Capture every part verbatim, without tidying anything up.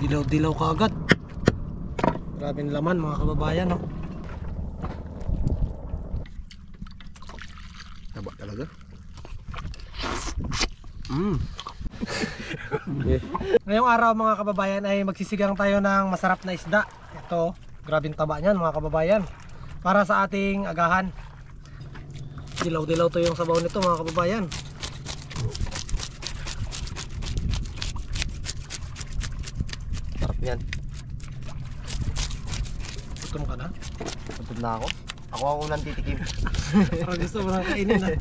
Dilaw-dilaw ka agad. Grabing laman mga kababayan, no? Taba talaga. Mm. Ngayong araw mga kababayan ay magsisigang tayo ng masarap na isda. Ito, grabing taba niyan mga kababayan. Para sa ating agahan. Dilaw-dilaw to yung sabaw nito mga kababayan. Sarap yan. Gutom ka na? Gutom na ako. Ako ang unang titikim. Parang gusto mo nang kainin ha.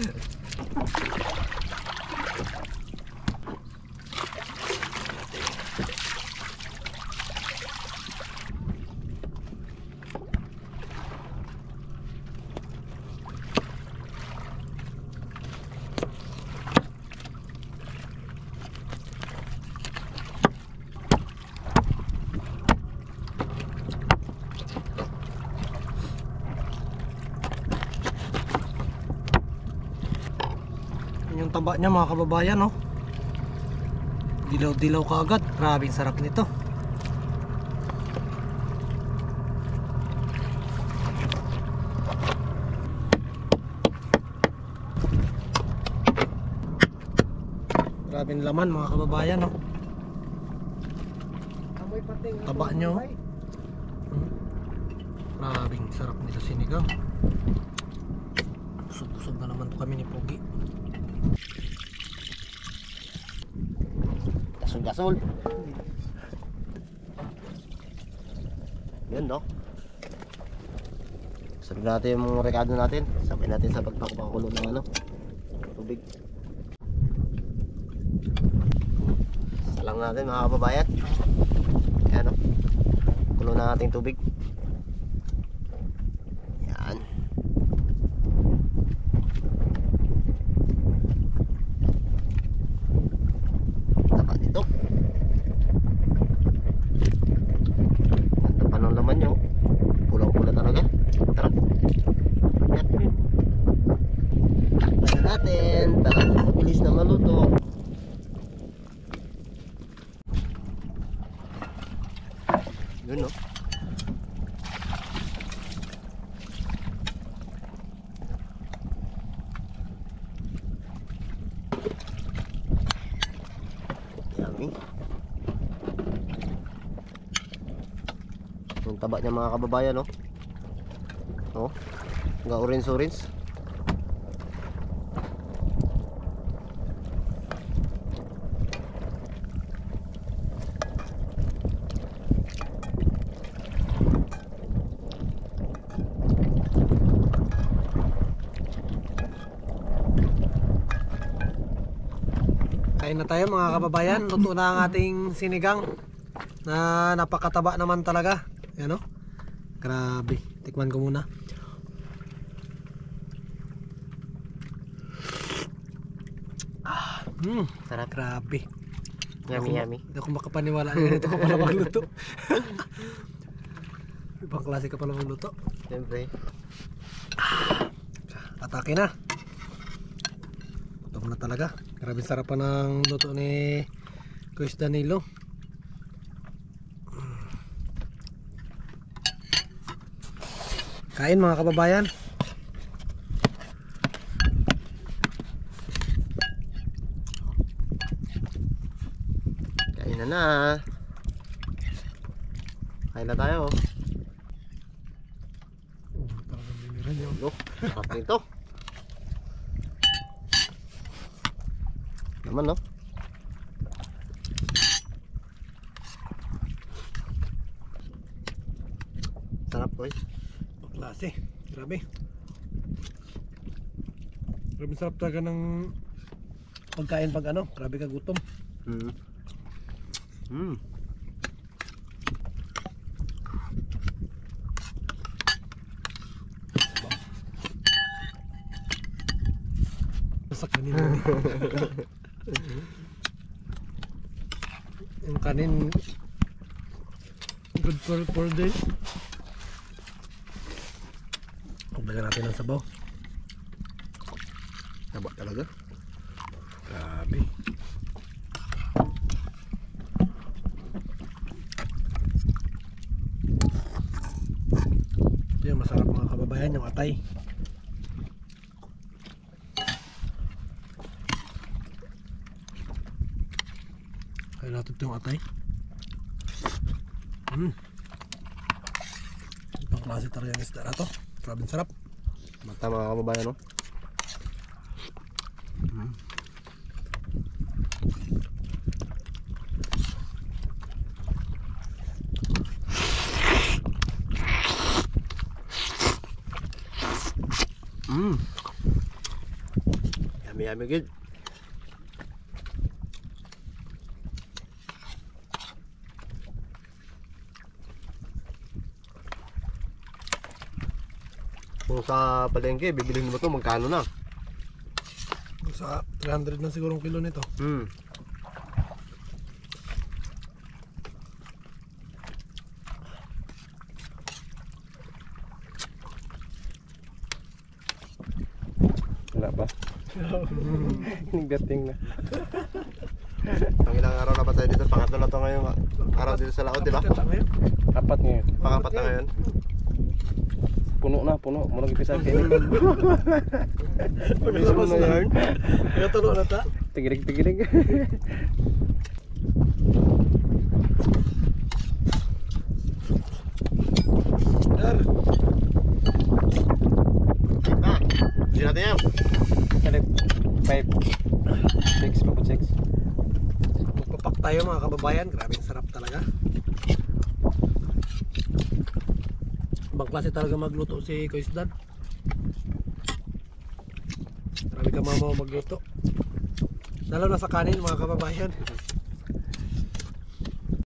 Yung taba niya mga kababayan, no? Dilaw-dilaw ka agad. Grabing sarap nito. Grabing laman mga kababayan, no? Taba nyo. Hmm. Grabing sarap nito sinigang. Busog-busog na naman to kami ni Pogi. Gasol-gasol. Yun, no? Sabi natin yung rekado natin. Sabay natin sa pagpakupakulo ng ano, tubig. Salang natin mga kababayan. Yan, no? Kulo na natin tubig. Yan. Tapa dito. Ganda pa ng laman nyo. Pulang-pula talaga. Tara. Yan. Takpan na natin para mabilis na maluto. Yun, no? Yummy. Yung taba niya mga kababayan, no? Oh, nga orange-orange. Kain na tayo mga kababayan. Luto na ang ating sinigang na napakataba naman talaga. Yan, no? Grabe. Tikman ko muna. Ah, mm, Sarap. grabe. Yummy, yummy. Hindi ako makapaniwala na ganito ka pala magluto. Ibang klase ka pala magluto. Siyempre. Atake na. Gutom na talaga. Grabe sarap pa ng luto ni Kuya Danilo. Kain mga kababayan. Kain na na. Kain na tayo. Oh, talagang bimira niyo. Oh, sarap nito. Naman, no? Sarap ko eh. Klase. Grabe. Grabe sarap talaga ng pagkain pag ano. Grabe ka gutom. Mm. Mm. Sa kanin. Yung kanin good for four days. Pagdagan natin ng sabaw. Taba talaga. Grabe. Ayan yung atay. Kaya natin ito yung atay. Hmm. Ibang klase talaga yung isda na to. Grabe sarap. Mata mga kababayan, no? Hmm. Mm. Yummy, yummy, good. Kung sa palengke, bibilhin mo to, magkano na? Sa three hundred na siguro ang kilo nito. Hmm. Wala ba? Gating na. Ang ilang araw na ba tayo dito? Pangatlo na to ngayong araw dito sa laot, di ba? Apat ngayon. Pangapat na ngayon. Puno na, puno. Murang ipisa kayo. Mismo na yan. Kaya tulo na ta. Tigirig, tigirig. Dar. Ah, hindi natin yan. Kalip. Five. Six, pagod six. Magpapak tayo mga kababayan. Grabe sarap talaga. Ibang klase talaga magluto si Kuisdan. Grabe ka mama magluto. Lalo na sa kanin mga kababayan.